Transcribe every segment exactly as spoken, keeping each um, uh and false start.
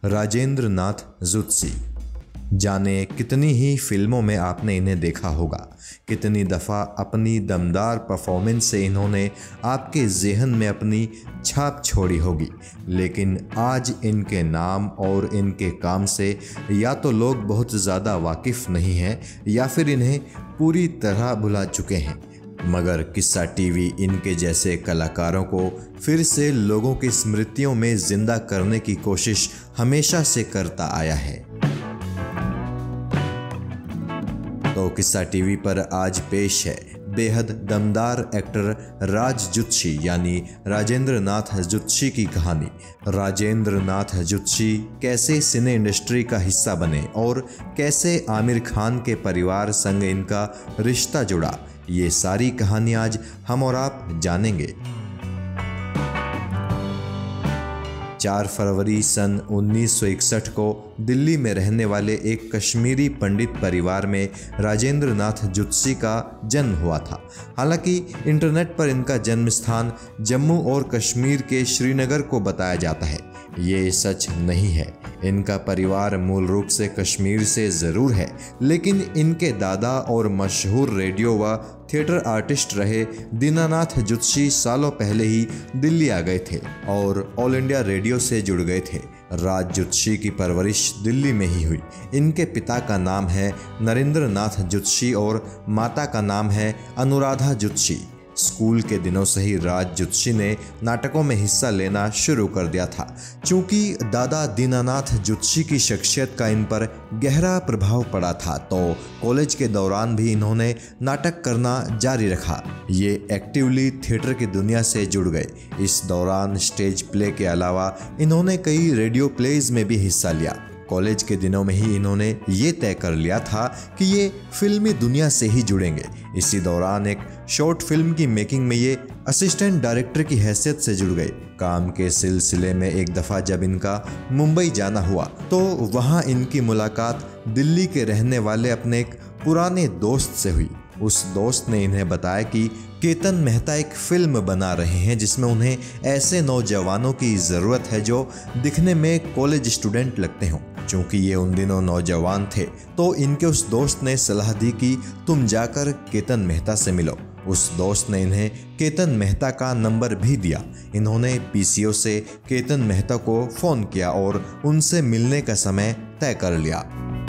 राजेंद्र नाथ जुत्सी। जाने कितनी ही फिल्मों में आपने इन्हें देखा होगा, कितनी दफ़ा अपनी दमदार परफॉर्मेंस से इन्होंने आपके ज़हन में अपनी छाप छोड़ी होगी। लेकिन आज इनके नाम और इनके काम से या तो लोग बहुत ज़्यादा वाकिफ़ नहीं हैं या फिर इन्हें पूरी तरह भुला चुके हैं। मगर किस्सा टीवी इनके जैसे कलाकारों को फिर से लोगों की स्मृतियों में ज़िंदा करने की कोशिश हमेशा से करता आया है। तो किस्सा टीवी पर आज पेश है बेहद दमदार एक्टर राज जुत्सी यानी राजेंद्र नाथ जुत्सी की कहानी। राजेंद्र नाथ जुत्सी कैसे सिने इंडस्ट्री का हिस्सा बने और कैसे आमिर खान के परिवार संग इनका रिश्ता जुड़ा, ये सारी कहानी आज हम और आप जानेंगे। चार फरवरी सन उन्नीस सौ इकसठ को दिल्ली में रहने वाले एक कश्मीरी पंडित परिवार में राजेंद्र नाथ जुत्सी का जन्म हुआ था। हालांकि इंटरनेट पर इनका जन्म स्थान जम्मू और कश्मीर के श्रीनगर को बताया जाता है, ये सच नहीं है। इनका परिवार मूल रूप से कश्मीर से ज़रूर है, लेकिन इनके दादा और मशहूर रेडियो व थिएटर आर्टिस्ट रहे दीनानाथ जुत्सी सालों पहले ही दिल्ली आ गए थे और ऑल इंडिया रेडियो से जुड़ गए थे। राज जुत्सी की परवरिश दिल्ली में ही हुई। इनके पिता का नाम है नरेंद्र नाथ जुत्सी और माता का नाम है अनुराधा जुत्सी। स्कूल के दिनों से ही राज जुत्सी ने नाटकों में हिस्सा लेना शुरू कर दिया था। चूंकि दादा दीनानाथ जुत्सी की शख्सियत का इन पर गहरा प्रभाव पड़ा था, तो कॉलेज के दौरान भी इन्होंने नाटक करना जारी रखा। ये एक्टिवली थिएटर की दुनिया से जुड़ गए। इस दौरान स्टेज प्ले के अलावा इन्होंने कई रेडियो प्लेज में भी हिस्सा लिया। कॉलेज के दिनों में ही इन्होंने ये तय कर लिया था कि ये फिल्मी दुनिया से ही जुड़ेंगे। इसी दौरान एक शॉर्ट फिल्म की मेकिंग में ये असिस्टेंट डायरेक्टर की हैसियत से जुड़ गए। काम के सिलसिले में एक दफ़ा जब इनका मुंबई जाना हुआ तो वहाँ इनकी मुलाकात दिल्ली के रहने वाले अपने एक पुराने दोस्त से हुई। उस दोस्त ने इन्हें बताया कि केतन मेहता एक फिल्म बना रहे हैं जिसमें उन्हें ऐसे नौजवानों की ज़रूरत है जो दिखने में कॉलेज स्टूडेंट लगते हों। चूँकि ये उन दिनों नौजवान थे तो इनके उस दोस्त ने सलाह दी कि तुम जाकर केतन मेहता से मिलो। उस दोस्त ने इन्हें केतन मेहता का नंबर भी दिया। इन्होंने पीसीओ से केतन मेहता को फ़ोन किया और उनसे मिलने का समय तय कर लिया।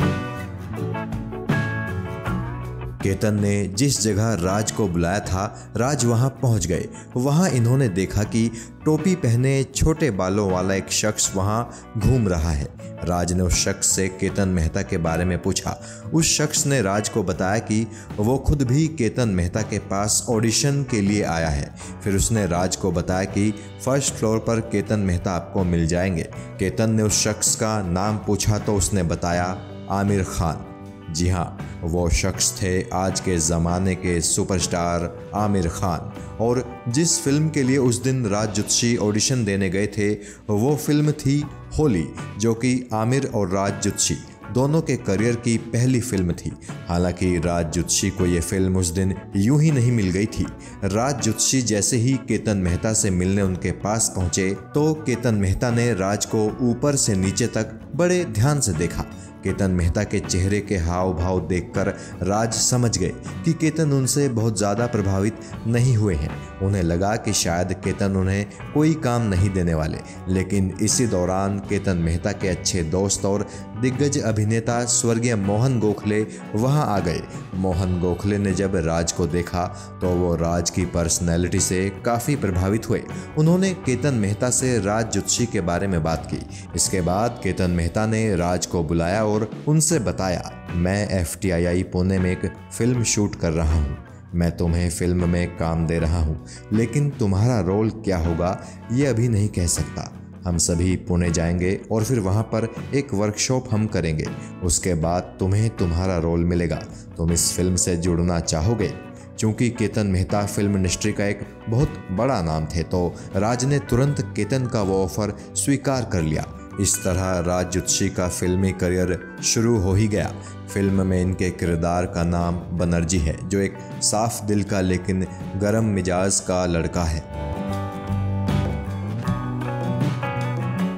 केतन ने जिस जगह राज को बुलाया था, राज वहां पहुंच गए। वहां इन्होंने देखा कि टोपी पहने छोटे बालों वाला एक शख्स वहां घूम रहा है। राज ने उस शख्स से केतन मेहता के बारे में पूछा। उस शख्स ने राज को बताया कि वो खुद भी केतन मेहता के पास ऑडिशन के लिए आया है। फिर उसने राज को बताया कि फर्स्ट फ्लोर पर केतन मेहता आपको मिल जाएंगे। केतन ने उस शख्स का नाम पूछा तो उसने बताया आमिर खान। जी हाँ, वो शख्स थे आज के ज़माने के सुपरस्टार आमिर खान। और जिस फिल्म के लिए उस दिन राज जुत्सी ऑडिशन देने गए थे वो फिल्म थी होली, जो कि आमिर और राज जुत्सी दोनों के करियर की पहली फिल्म थी। हालांकि राज जुत्सी को ये फिल्म उस दिन यूं ही नहीं मिल गई थी। राज जुत्सी जैसे ही केतन मेहता से मिलने उनके पास पहुंचे तो केतन मेहता ने राज को ऊपर से नीचे तक बड़े ध्यान से देखा। केतन मेहता के चेहरे के हाव भाव देखकर राज समझ गए कि केतन उनसे बहुत ज़्यादा प्रभावित नहीं हुए हैं। उन्हें लगा कि शायद केतन उन्हें कोई काम नहीं देने वाले। लेकिन इसी दौरान केतन मेहता के अच्छे दोस्त और दिग्गज अभिनेता स्वर्गीय मोहन गोखले वहां आ गए। मोहन गोखले ने जब राज को देखा तो वो राज की पर्सनैलिटी से काफ़ी प्रभावित हुए। उन्होंने केतन मेहता से राज जुत्सी के बारे में बात की। इसके बाद केतन मेहता ने राज को बुलाया और उनसे बताया, मैं F T I I Pune में एक फ़िल्म शूट कर रहा हूँ। मैं तुम्हें फिल्म में काम दे रहा हूँ, लेकिन तुम्हारा रोल क्या होगा ये अभी नहीं कह सकता। हम सभी पुणे जाएंगे और फिर वहाँ पर एक वर्कशॉप हम करेंगे। उसके बाद तुम्हें तुम्हारा रोल मिलेगा। तुम इस फिल्म से जुड़ना चाहोगे? चूँकि केतन मेहता फिल्म इंडस्ट्री का एक बहुत बड़ा नाम थे तो राज ने तुरंत केतन का वो ऑफ़र स्वीकार कर लिया। इस तरह राज जुत्सी का फिल्मी करियर शुरू हो ही गया। फिल्म में इनके किरदार का नाम बनर्जी है, जो एक साफ दिल का लेकिन गर्म मिजाज का लड़का है।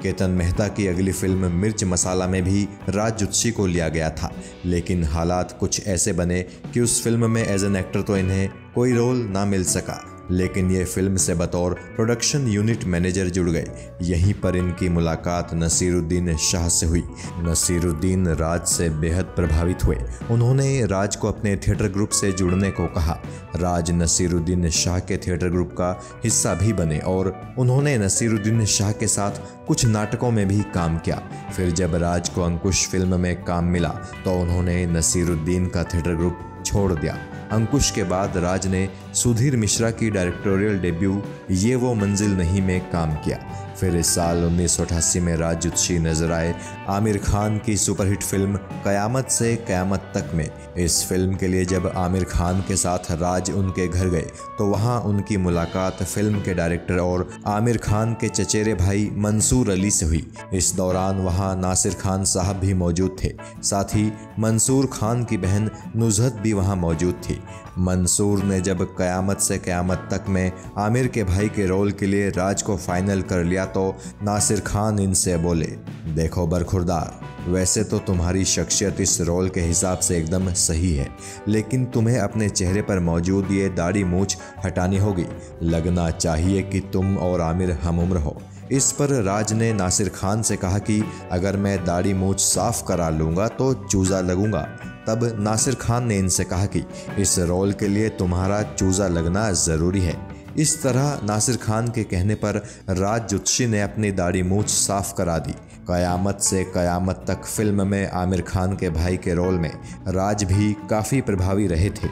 केतन मेहता की अगली फिल्म मिर्च मसाला में भी राज जुत्शी को लिया गया था, लेकिन हालात कुछ ऐसे बने कि उस फिल्म में एज एन एक्टर तो इन्हें कोई रोल ना मिल सका, लेकिन ये फिल्म से बतौर प्रोडक्शन यूनिट मैनेजर जुड़ गए। यहीं पर इनकी मुलाकात नसीरुद्दीन शाह से हुई। नसीरुद्दीन राज से बेहद प्रभावित हुए। उन्होंने राज को अपने थिएटर ग्रुप से जुड़ने को कहा। राज नसीरुद्दीन शाह के थिएटर ग्रुप का हिस्सा भी बने और उन्होंने नसीरुद्दीन शाह के साथ कुछ नाटकों में भी काम किया। फिर जब राज को अंकुश फिल्म में काम मिला तो उन्होंने नसीरुद्दीन का थिएटर ग्रुप छोड़ दिया। अंकुश के बाद राज ने सुधीर मिश्रा की डायरेक्टोरियल डेब्यू ये वो मंजिल नहीं में काम किया। फिर इस साल उन्नीस सौ अठासी में राज जुत्शी नजर आए आमिर खान की सुपरहिट फिल्म कयामत से कयामत तक में। इस फिल्म के लिए जब आमिर खान के साथ राज उनके घर गए तो वहां उनकी मुलाकात फिल्म के डायरेक्टर और आमिर खान के चचेरे भाई मंसूर अली से हुई। इस दौरान वहां नासिर खान साहब भी मौजूद थे, साथ ही मंसूर खान की बहन नुज़हत भी वहां मौजूद थी। मंसूर ने जब कयामत से कयामत तक में आमिर के भाई के रोल के लिए राज को फाइनल कर लिया तो नासिर खान इनसे बोले, देखो बरखुरदार, वैसे तो तुम्हारी शख्सियत इस रोल के हिसाब से एकदम सही है, लेकिन तुम्हें अपने चेहरे पर मौजूद ये दाढ़ी मूछ हटानी होगी। लगना चाहिए कि तुम और आमिर हम उम्र हो। इस पर राज ने नासिर खान से कहा कि अगर मैं दाढ़ी मूछ साफ करा लूँगा तो चूज़ा लगूंगा। तब नासिर खान ने इनसे कहा कि इस रोल के लिए तुम्हारा चूज़ा लगना ज़रूरी है। इस तरह नासिर खान के कहने पर राज जुत्शी ने अपनी दाढ़ी मूछ साफ करा दी। कयामत से कयामत तक फिल्म में आमिर खान के भाई के रोल में राज भी काफ़ी प्रभावी रहे थे।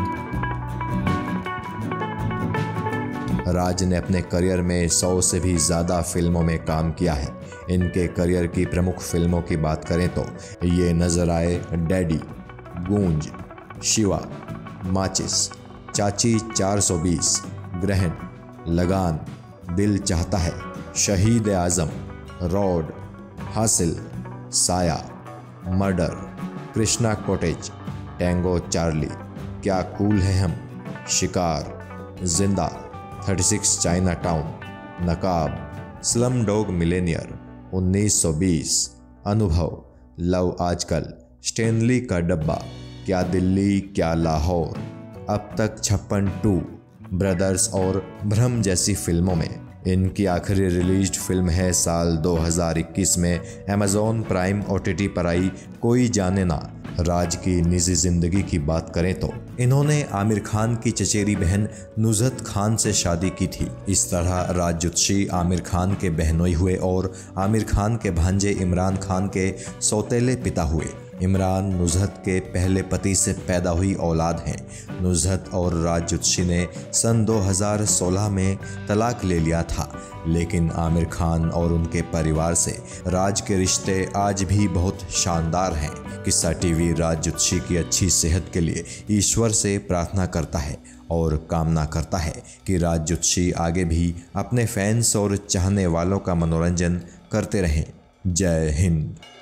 राज ने अपने करियर में सौ से भी ज़्यादा फिल्मों में काम किया है। इनके करियर की प्रमुख फिल्मों की बात करें तो ये नज़र आए डैडी, गूंज, शिवा, माचिस, चाची चार सौ बीस, ग्रहण, लगान, दिल चाहता है, शहीद आज़म, rod, Haasil, Saaya, murder, Krishna cottage, tango Charlie, क्या कूल है हम, शिकार, जिंदा, छत्तीस China town, Naqaab, slum dog millionaire, उन्नीस सौ बीस, अनुभव, लव आजकल, स्टैनली का डब्बा, क्या दिल्ली क्या लाहौर, अब तक छप्पन टू, ब्रदर्स और भ्रम जैसी फिल्मों में। इनकी आखिरी रिलीज्ड फिल्म है साल दो हज़ार इक्कीस में अमेज़ॉन प्राइम ओटीटी पर आई कोई जाने ना। राज की निजी जिंदगी की बात करें तो इन्होंने आमिर खान की चचेरी बहन नुज़हत खान से शादी की थी। इस तरह राज जुत्शी आमिर खान के बहनोई हुए और आमिर खान के भांजे इमरान खान के सौतेले पिता हुए। इमरान नुज़हत के पहले पति से पैदा हुई औलाद हैं। नुज़हत और राज जुत्शी ने सन दो हज़ार सोलह में तलाक ले लिया था, लेकिन आमिर खान और उनके परिवार से राज के रिश्ते आज भी बहुत शानदार हैं। किस्सा टीवी राज जुत्शी की अच्छी सेहत के लिए ईश्वर से प्रार्थना करता है और कामना करता है कि राज जुत्शी आगे भी अपने फैंस और चाहने वालों का मनोरंजन करते रहें। जय हिंद।